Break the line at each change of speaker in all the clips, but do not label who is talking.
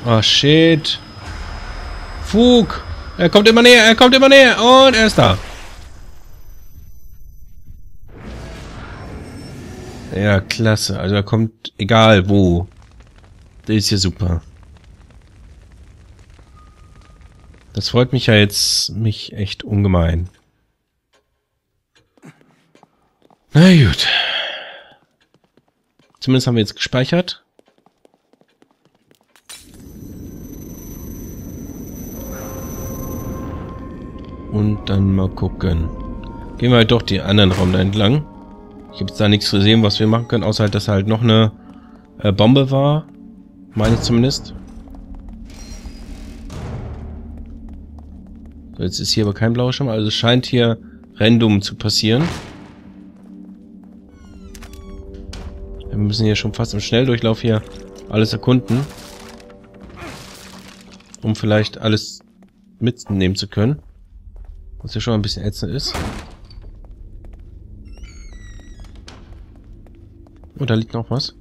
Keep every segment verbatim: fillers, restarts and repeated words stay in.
Oh, shit. Fug. Er kommt immer näher, er kommt immer näher. Und er ist da. Ja, klasse. Also er kommt egal wo. Das ist ja super. Das freut mich ja jetzt mich echt ungemein. Na gut. Zumindest haben wir jetzt gespeichert. Und dann mal gucken. Gehen wir halt doch die anderen Raum da entlang. Ich habe jetzt da nichts gesehen, was wir machen können, außer halt, dass halt noch eine äh, Bombe war. Meine ich zumindest. So, jetzt ist hier aber kein blauer Schirm, also es scheint hier random zu passieren. Wir müssen hier schon fast im Schnelldurchlauf hier alles erkunden. Um vielleicht alles mitnehmen zu können. Was ja schon ein bisschen ätzend ist. Oh, da liegt noch was.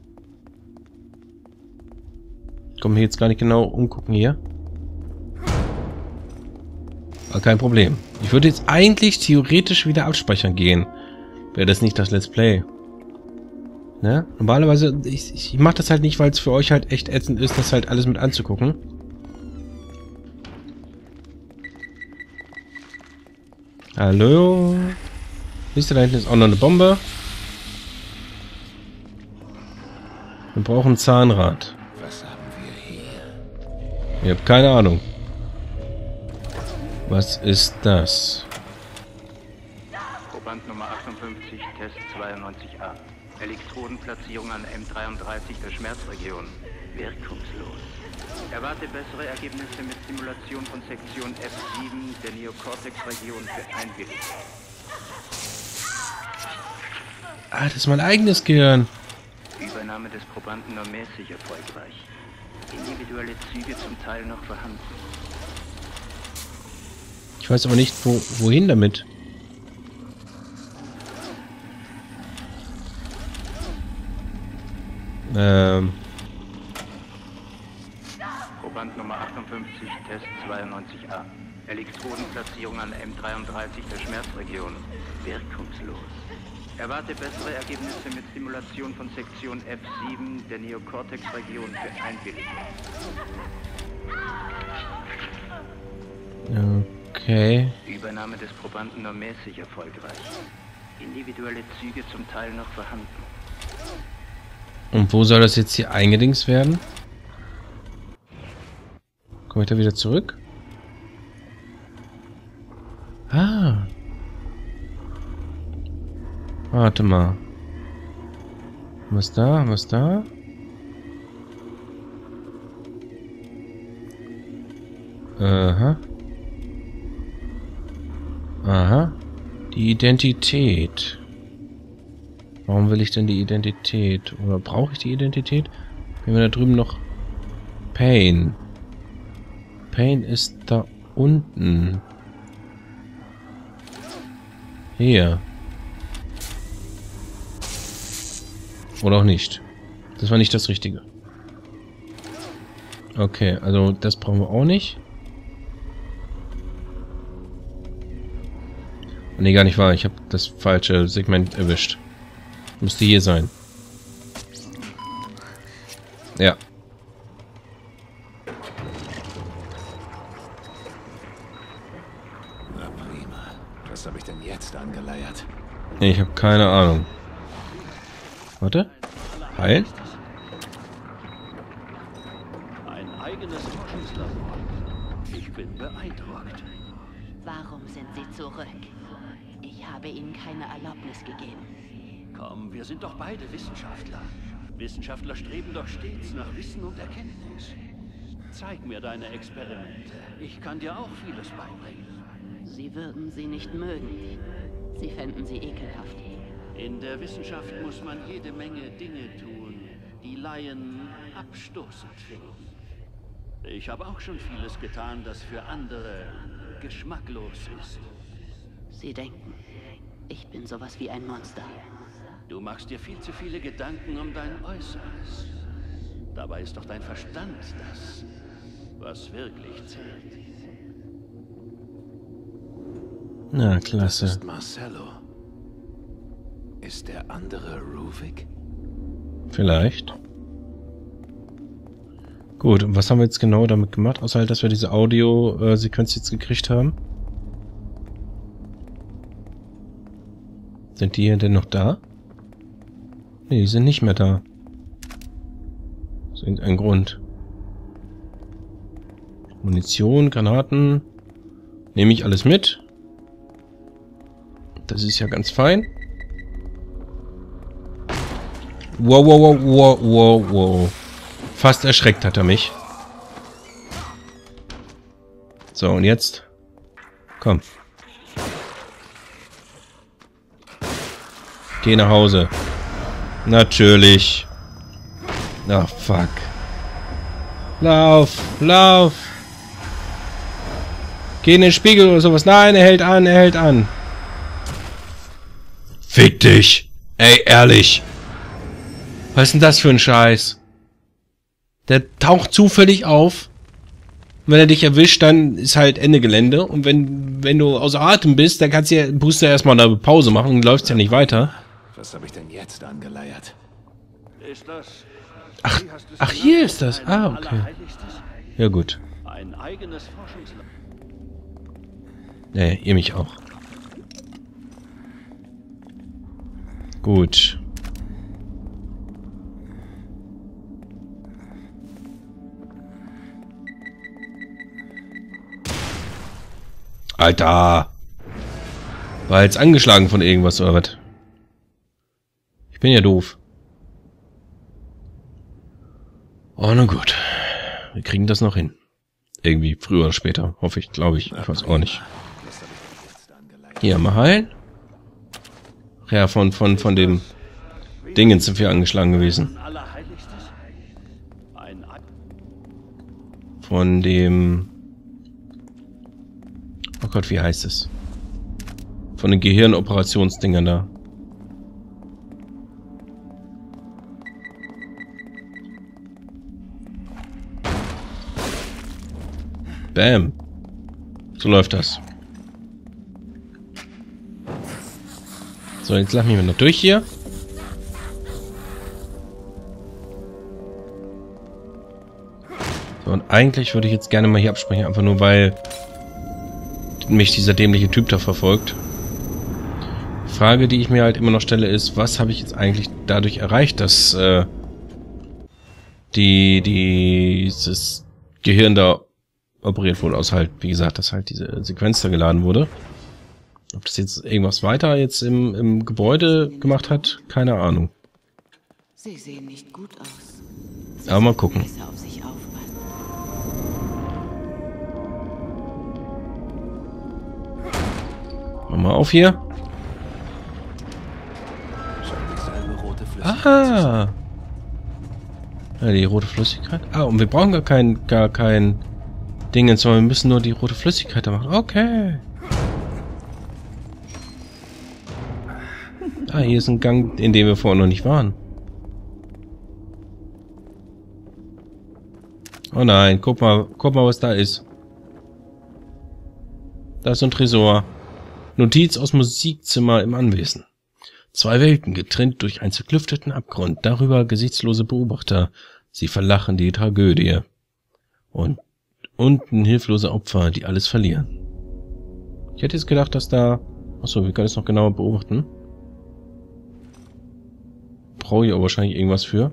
Ich komme hier jetzt gar nicht genau umgucken hier. Aber kein Problem. Ich würde jetzt eigentlich theoretisch wieder abspeichern gehen. Wäre das nicht das Let's Play. Ne? Normalerweise, ich, ich mache das halt nicht, weil es für euch halt echt ätzend ist, das halt alles mit anzugucken. Hallo? Siehst du, da hinten ist auch noch eine Bombe. Wir brauchen ein Zahnrad.
Was haben wir hier?
Ich habe keine Ahnung. Was ist das?
Proband Nummer achtundfünfzig, Test zweiundneunzig a. Elektrodenplatzierung an M dreiunddreißig der Schmerzregion. Wirkungslos. Erwarte bessere Ergebnisse mit Simulation von Sektion F sieben der Neokortex-Region für Einwilligung.
Ah, das ist mein eigenes Gehirn.
Übernahme des Probanden nur mäßig erfolgreich. Individuelle Züge zum Teil noch vorhanden.
Ich weiß aber nicht, wo, wohin damit. Ähm.
Proband Nummer achtundfünfzig, Test zweiundneunzig a. Elektrodenplatzierung an M dreiunddreißig der Schmerzregion. Wirkungslos. Erwarte bessere Ergebnisse mit Simulation von Sektion F sieben der Neokortex-Region für Einwilligung.
Okay.
Übernahme des Probanden nur mäßig erfolgreich. Individuelle Züge zum Teil noch vorhanden.
Und wo soll das jetzt hier eingedingst werden? Komme ich da wieder zurück? Ah. Warte mal. Was da? Was da? Aha. Aha. Die Identität. Warum will ich denn die Identität? Oder brauche ich die Identität? Wenn wir da drüben noch... Pain. Pain ist da unten. Hier. Oder auch nicht. Das war nicht das Richtige. Okay, also das brauchen wir auch nicht. Nee, gar nicht wahr. Ich habe das falsche Segment erwischt. Müsste hier sein. Ja.
Na prima. Was habe ich denn jetzt angeleiert?
Ich habe keine Ahnung. Warte. Heilen?
Ein eigenes Forschungslabor. Ich bin beeindruckt.
Warum sind Sie zurück? Ich habe Ihnen keine Erlaubnis gegeben.
Komm, wir sind doch beide Wissenschaftler. Wissenschaftler streben doch stets nach Wissen und Erkenntnis. Zeig mir deine Experimente. Ich kann dir auch vieles beibringen.
Sie würden sie nicht mögen. Sie fänden sie ekelhaft.
In der Wissenschaft muss man jede Menge Dinge tun, die Laien abstoßend finden. Ich habe auch schon vieles getan, das für andere geschmacklos ist.
Sie denken, ich bin sowas wie ein Monster.
Du machst dir viel zu viele Gedanken um dein Äußeres. Dabei ist doch dein Verstand das, was wirklich zählt.
Na,
Das
klasse.
ist Marcello. Ist der andere Ruvik?
Vielleicht. Gut, und was haben wir jetzt genau damit gemacht? Außer halt, dass wir diese Audio-Sequenz jetzt gekriegt haben. Sind die hier denn noch da? Nee, die sind nicht mehr da. Aus irgendeinem Grund. Munition, Granaten. Nehme ich alles mit. Das ist ja ganz fein. Wow, wow, wow, wow, wow, wow. Fast erschreckt hat er mich. So, und jetzt? Komm. Geh nach Hause. Natürlich. Ach, fuck. Lauf, lauf. Geh in den Spiegel oder sowas. Nein, er hält an, er hält an. Fick dich. Ey, ehrlich. Was ist denn das für ein Scheiß? Der taucht zufällig auf. Und wenn er dich erwischt, dann ist halt Ende Gelände. Und wenn, wenn du außer Atem bist, dann kannst du ja, musst du ja erstmal eine Pause machen und läufst ja nicht weiter.
Was habe ich denn jetzt angeleiert?
Ist das...
Ach,
Wie hast du's
ach
genannt?
hier ist das.
Ein
Ah, okay.
Allerheiligstes?
Ja, gut.
Ein eigenes Forschungslabor.
Ja, ja, ihr mich auch. Gut. Alter. War jetzt angeschlagen von irgendwas oder was? Ich bin ja doof. Oh, na gut. Wir kriegen das noch hin. Irgendwie früher oder später. Hoffe ich, glaube ich. Ich weiß auch nicht.
Was habe ich denn jetzt angeleiert?
Hier, mal heilen. Ja, von, von, von dem Dingens sind wir angeschlagen gewesen.
Ein Allerheiligstes? Ein... A-
Von dem... Oh Gott, wie heißt es? Von den Gehirnoperationsdingern da. Bam. So läuft das. So, jetzt lassen wir mal noch durch hier. So, und eigentlich würde ich jetzt gerne mal hier absprechen, einfach nur weil mich dieser dämliche Typ da verfolgt. Die Frage, die ich mir halt immer noch stelle, ist, was habe ich jetzt eigentlich dadurch erreicht, dass äh, die, die dieses Gehirn da operiert wurde, aus halt, wie gesagt, dass halt diese Sequenz da geladen wurde. Ob das jetzt irgendwas weiter jetzt im, im Gebäude gemacht hat, keine Ahnung.
Sie sehen nicht gut aus. Sie
Aber mal
sollten
gucken.
besser auf sich aufpassen.
Mach mal auf hier.
Scheint dieselbe rote Flüssigkeit zu sein.
Aha. Ja, die rote Flüssigkeit. Ah, und wir brauchen gar kein, gar kein Ding, sondern wir müssen nur die rote Flüssigkeit da machen. Okay. Ah, hier ist ein Gang, in dem wir vorher noch nicht waren. Oh nein, guck mal, guck mal, was da ist. Da ist so ein Tresor. Notiz aus Musikzimmer im Anwesen. Zwei Welten, getrennt durch einen zerklüfteten Abgrund. Darüber gesichtslose Beobachter. Sie verlachen die Tragödie. Und unten hilflose Opfer, die alles verlieren. Ich hätte jetzt gedacht, dass da... Achso, wir können es noch genauer beobachten. Brauche ich aber wahrscheinlich irgendwas für.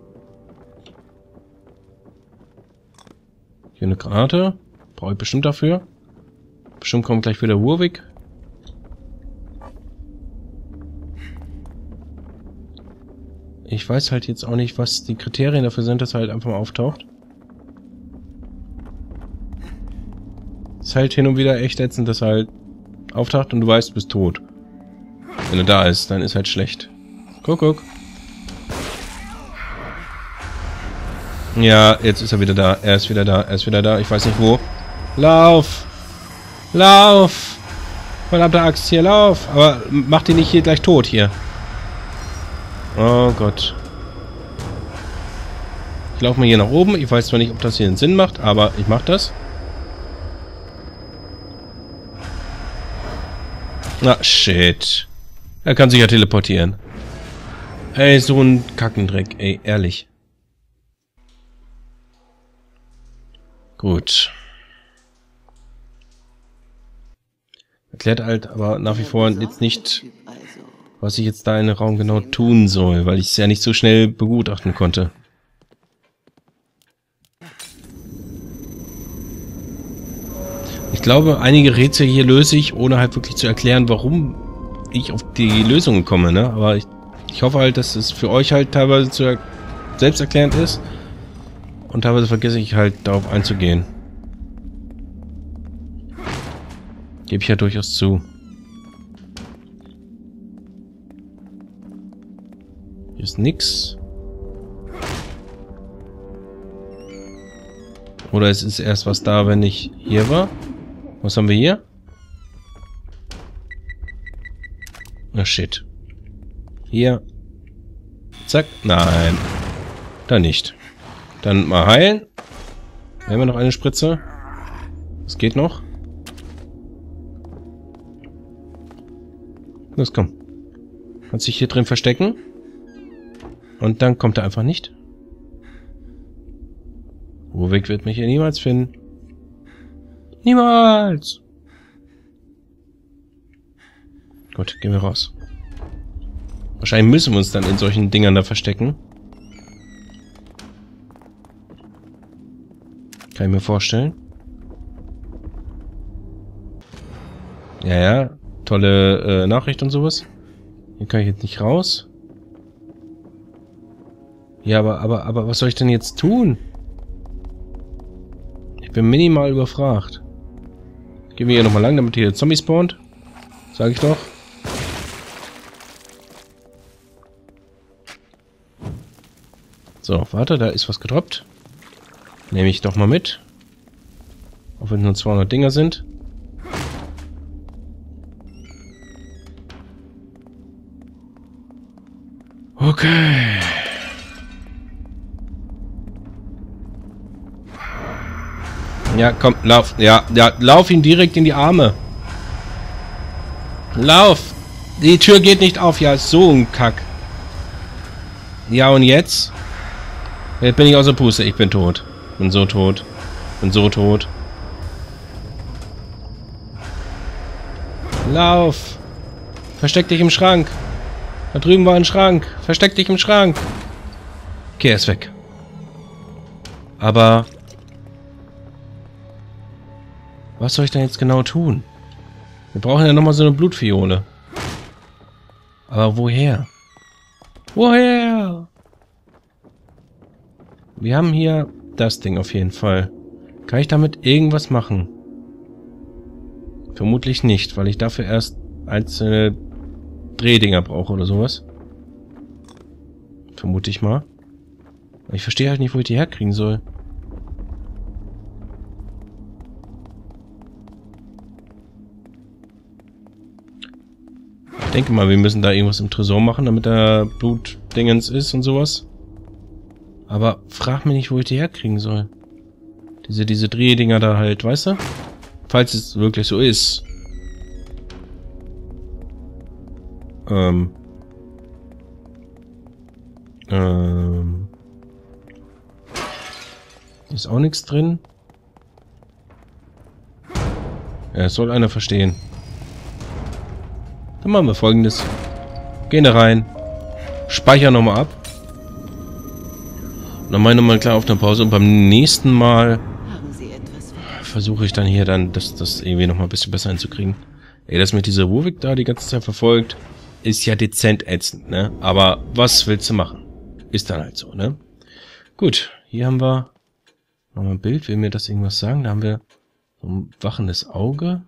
Hier eine Granate. Brauche ich bestimmt dafür. Bestimmt kommt gleich wieder Ruvik. Ich weiß halt jetzt auch nicht, was die Kriterien dafür sind, dass er halt einfach mal auftaucht. Ist halt hin und wieder echt ätzend, dass er halt auftaucht und du weißt, du bist tot. Wenn er da ist, dann ist halt schlecht. Guck, guck. Ja, jetzt ist er wieder da. Er ist wieder da. Er ist wieder da. Ich weiß nicht wo. Lauf! Lauf! Verdammte Axt hier, lauf! Aber mach die nicht hier gleich tot hier. Oh Gott. laufe mal hier nach oben. Ich weiß zwar nicht, ob das hier einen Sinn macht, aber ich mache das. Na, shit. Er kann sich ja teleportieren. Ey, so ein Kackendreck, ey, ehrlich. Gut. Erklärt halt aber nach wie vor jetzt nicht, was ich jetzt da in dem Raum genau tun soll, weil ich es ja nicht so schnell begutachten konnte. Ich glaube, einige Rätsel hier löse ich, ohne halt wirklich zu erklären, warum ich auf die Lösungen komme, ne? Aber ich, ich hoffe halt, dass es für euch halt teilweise zu er selbsterklärend ist. Und teilweise vergesse ich halt, darauf einzugehen. Gebe ich ja durchaus zu. Hier ist nix. Oder es ist erst was da, wenn ich hier war. Was haben wir hier? Na shit. Hier. Zack. Nein. Da nicht. Dann mal heilen. Haben wir noch eine Spritze? Das geht noch. Los, komm. Kannst dich hier drin verstecken. Und dann kommt er einfach nicht. Ruvik wird mich hier niemals finden. Niemals! Gut, gehen wir raus. Wahrscheinlich müssen wir uns dann in solchen Dingern da verstecken. Kann ich mir vorstellen. Ja, ja. Tolle äh, Nachricht und sowas. Hier kann ich jetzt nicht raus. Ja, aber, aber, aber was soll ich denn jetzt tun? Ich bin minimal überfragt. Gehen wir hier nochmal lang, damit hier Zombie spawnt. Sag ich doch. So, warte, da ist was gedroppt. Nehme ich doch mal mit. Auch wenn es nur zweihundert Dinger sind. Okay. Ja, komm, lauf. Ja, ja, lauf ihn direkt in die Arme. Lauf. Die Tür geht nicht auf. Ja, so ein Kack. Ja, und jetzt? Jetzt bin ich außer Puste. Ich bin tot. Bin so tot. Bin so tot. Lauf. Versteck dich im Schrank. Da drüben war ein Schrank. Versteck dich im Schrank. Okay, er ist weg. Aber... was soll ich denn jetzt genau tun? Wir brauchen ja nochmal so eine Blutfiole. Aber woher? Woher? Wir haben hier das Ding auf jeden Fall. Kann ich damit irgendwas machen? Vermutlich nicht, weil ich dafür erst einzelne Drehdinger brauche oder sowas. Vermute ich mal. Ich verstehe halt nicht, wo ich die herkriegen soll. Ich denke mal, wir müssen da irgendwas im Tresor machen, damit da Blutdingens ist und sowas. Aber frag mich nicht, wo ich die herkriegen soll. Diese, diese Drehdinger da halt, weißt du? Falls es wirklich so ist. Ähm. Ähm. Ist auch nichts drin. Ja, das soll einer verstehen. Dann machen wir Folgendes. Gehen da rein. Speichern nochmal ab. Und dann mache ich nochmal eine kleine Aufnahmepause. Und beim nächsten Mal versuche ich dann hier dann das, das irgendwie nochmal ein bisschen besser hinzukriegen. Ey, das mit dieser Ruvik da die ganze Zeit verfolgt, ist ja dezent ätzend, ne? Aber was willst du machen? Ist dann halt so, ne? Gut, hier haben wir nochmal ein Bild. Will mir das irgendwas sagen? Da haben wir so ein wachendes Auge.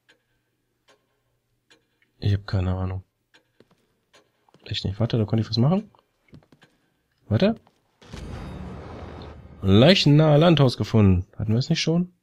Ich habe keine Ahnung. Echt nicht. Warte, da konnte ich was machen. Warte. Leichennahe Landhaus gefunden. Hatten wir es nicht schon?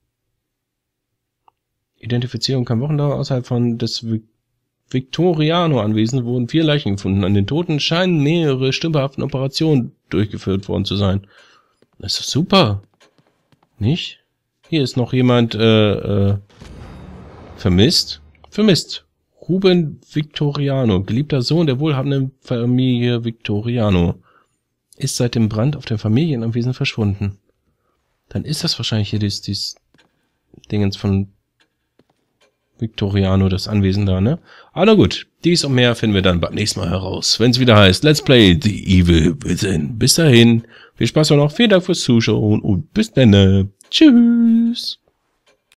Identifizierung kann Wochendauer außerhalb von des Victoriano-Anwesens wurden vier Leichen gefunden. An den Toten scheinen mehrere stümperhaften Operationen durchgeführt worden zu sein. Das ist super. Nicht? Hier ist noch jemand äh, äh, vermisst. Vermisst. Ruben Victoriano, geliebter Sohn der wohlhabenden Familie Victoriano, ist seit dem Brand auf dem Familienanwesen verschwunden. Dann ist das wahrscheinlich hier dieses, dieses Dingens von Victoriano, das Anwesen da, ne? Aber gut, dies und mehr finden wir dann beim nächsten Mal heraus, wenn es wieder heißt Let's Play The Evil Within. Bis dahin, viel Spaß noch, vielen Dank fürs Zuschauen und bis dann. Tschüss!